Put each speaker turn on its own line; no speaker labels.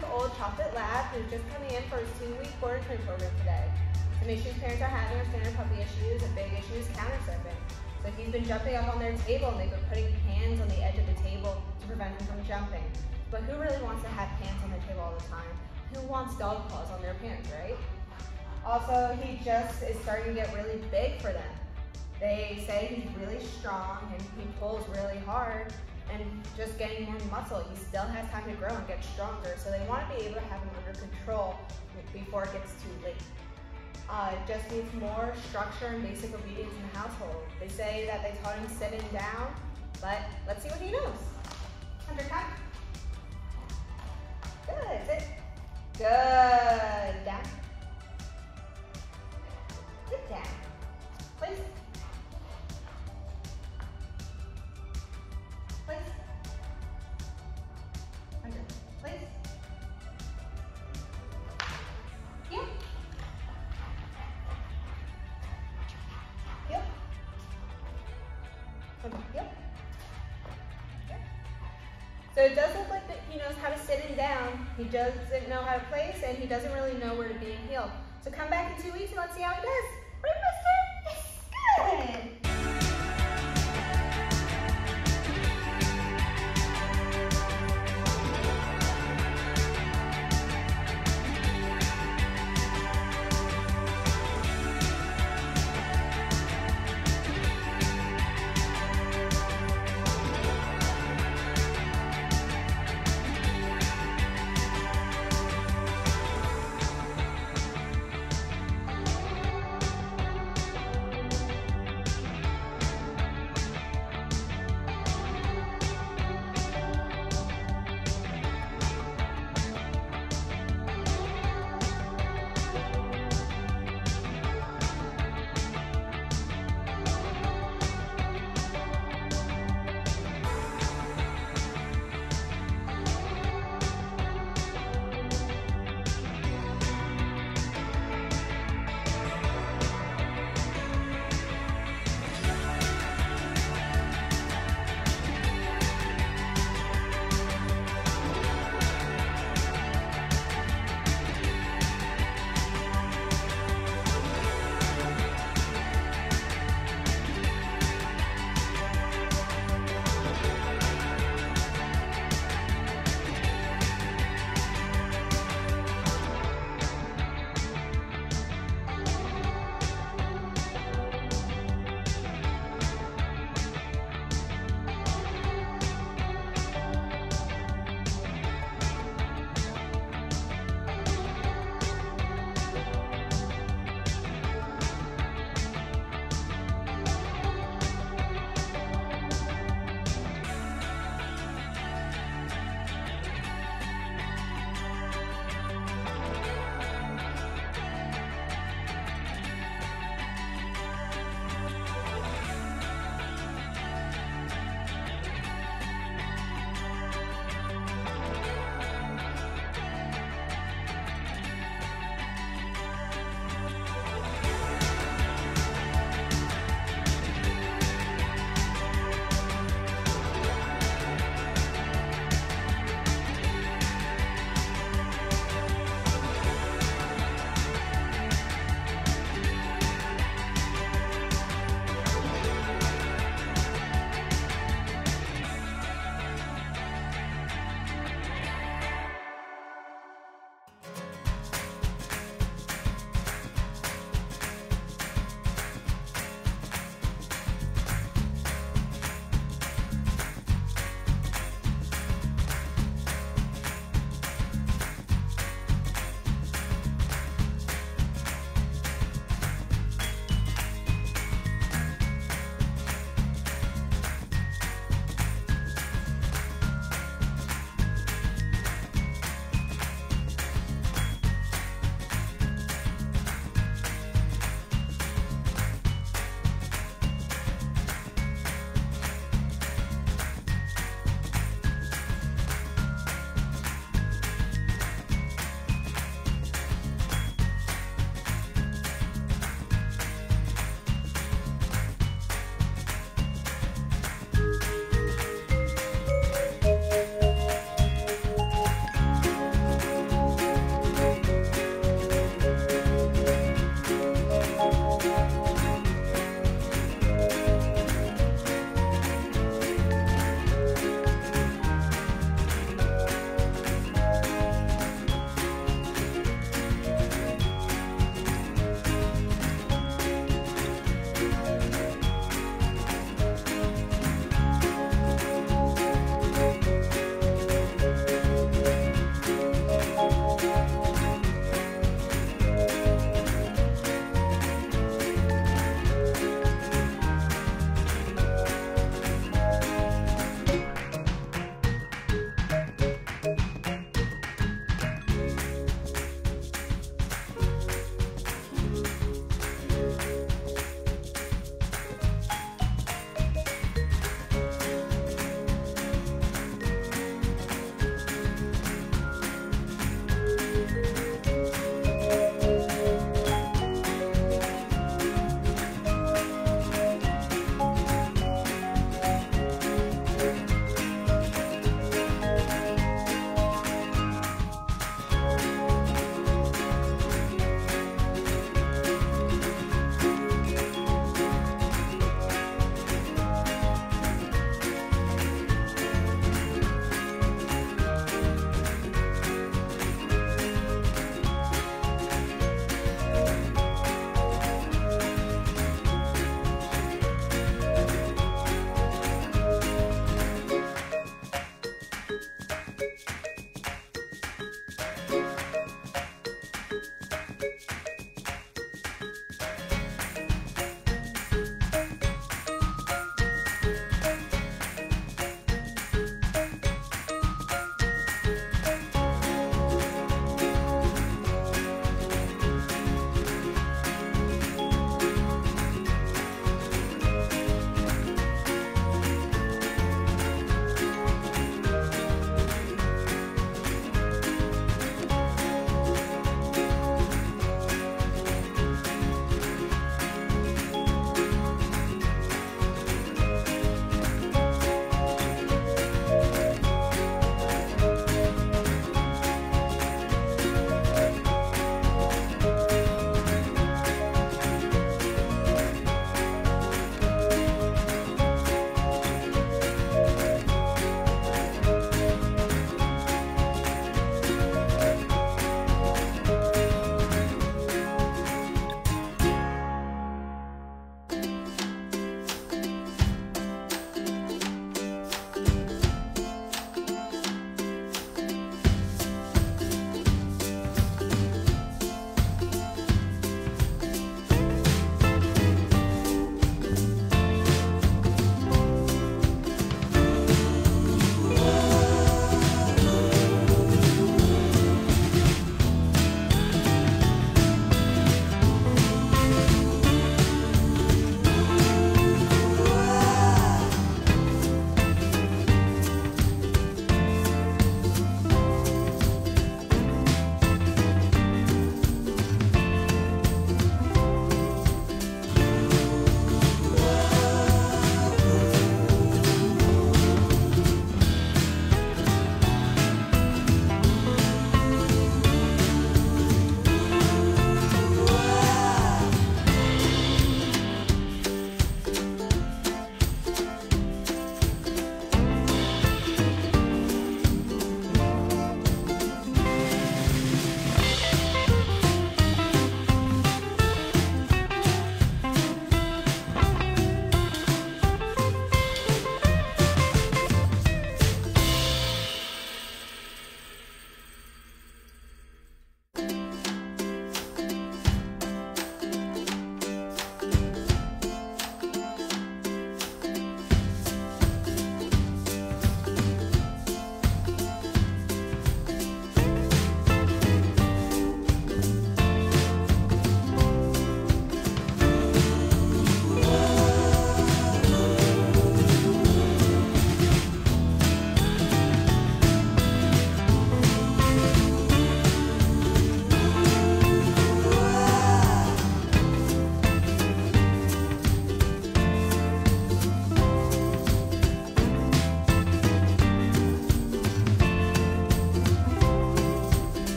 5-month-old chocolate lab who's just coming in for his 2-week board and train program today. Some issues parents are having are standard puppy issues, and big issue is counter surfing. So he's been jumping up on their table, and they've been putting hands on the edge of the table to prevent him from jumping. But who really wants to have hands on their table all the time? Who wants dog paws on their pants, right? Also, he just is starting to get really big for them. They say he's really strong and he pulls really hard and just getting more muscle. He still has time to grow and get stronger, so they want to be able to have him under control before it gets too late. It just needs more structure and basic obedience in the household. They say that they taught him sitting down, but let's see what he knows. Under time. Good, sit. Good, down. Sit down. Place. Place. Under. Place. Yep. Yep. Under. Yep. So it does look like that he knows how to sit and down. He doesn't know how to place, and he doesn't really know where to be and heel. So come back in 2 weeks and let's see how he does. Right, mister? Yes, good.